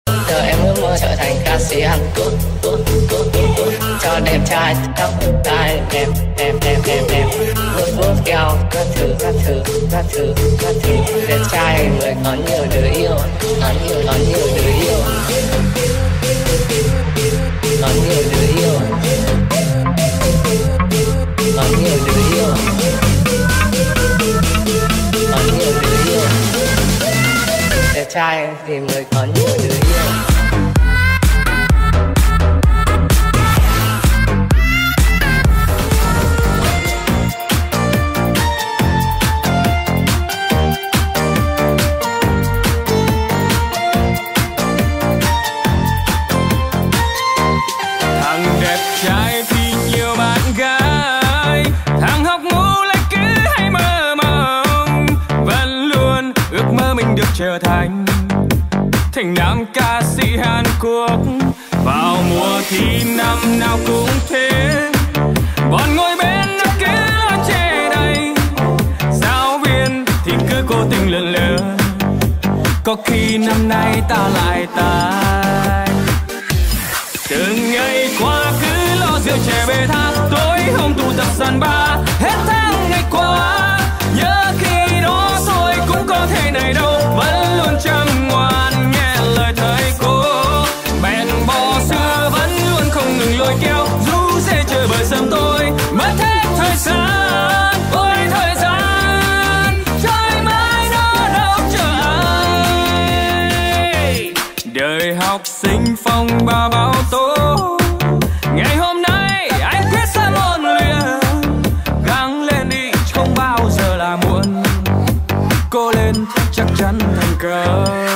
Giờ em ước mơ trở thành ca sĩ Hàn Quốc, cho đẹp trai tóc tai đẹp đẹp đẹp đẹp đẹp, vuốt vuốt keo các thứ các thứ các thứ các thứ, đẹp trai người có nhiều đứa yêu, có nhiều đứa yêu, có nhiều đứa yêu, có nhiều đứa yêu, có nhiều đứa yêu, đẹp trai tìm người có nhiều đứa yêu. Trở thành nam ca sĩ Hàn Quốc. Vào mùa thi năm nào cũng thế, bọn ngồi bên nó cứ chê đầy. Giáo viên thì cứ cố tình lượn lờ, có khi năm nay ta lại tài. Từng ngày qua cứ lo rượu chè bê tha, tối hôm tụ tập sân ba, hết tháng ngày qua. Nhớ khi đó rồi cũng có thể này đâu, vẫn luôn chăm ngoan nghe lời thầy cô. Bèn bò xưa vẫn luôn không ngừng lôi kéo, rú rê chơi bời sớm tôi mất hết thời gian. Ôi thời gian trời mãi nó đâu chờ ai. Đời học sinh phong ba báo tố, ngày hôm nay anh quyết sẽ ôn luyện. Gắng lên đi không bao giờ là muộn, cố lên chắc chắn thành công.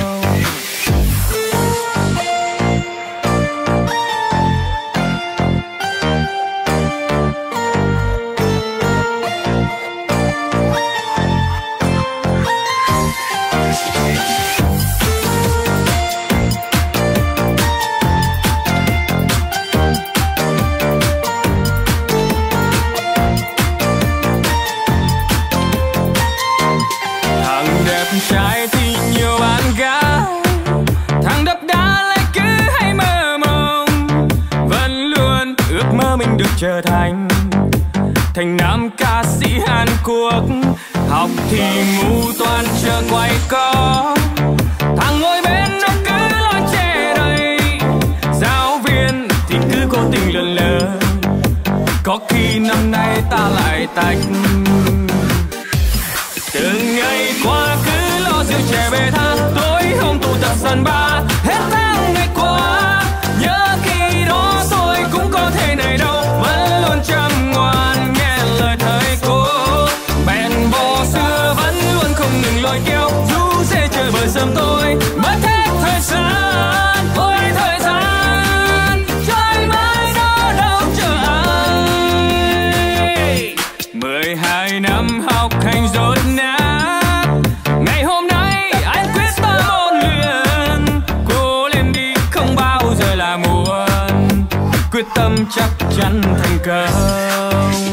Trai thì nhiều bạn gái, thằng đập đá lại cứ hay mơ mộng, vẫn luôn ước mơ mình được trở thành nam ca sĩ Hàn Quốc. Học thì ngu toàn chờ quay có, thằng ngồi bên nó cứ lo chê đầy. Giáo viên thì cứ cố tình lượn lờ, có khi năm nay ta lại tách. Từng ngày qua cứ lo rượu chè bê tha, tối hôm tụ tập sân ba, hết tháng ngày qua. Nhớ khi đó rồi cũng có thể này đâu, vẫn luôn chăm ngoan nghe lời thầy cô. Bèn bò xưa vẫn luôn không ngừng lôi kéo, rú rê chơi bời sớm tôi mất hết thời gian. Ôi thời gian trời mãi nó đâu chờ ai. 12 năm học hành dốt nát, ngày hôm nay anh quyết tâm ôn luyện. Cố lên đi không bao giờ là muộn, quyết tâm chắc chắn thành công.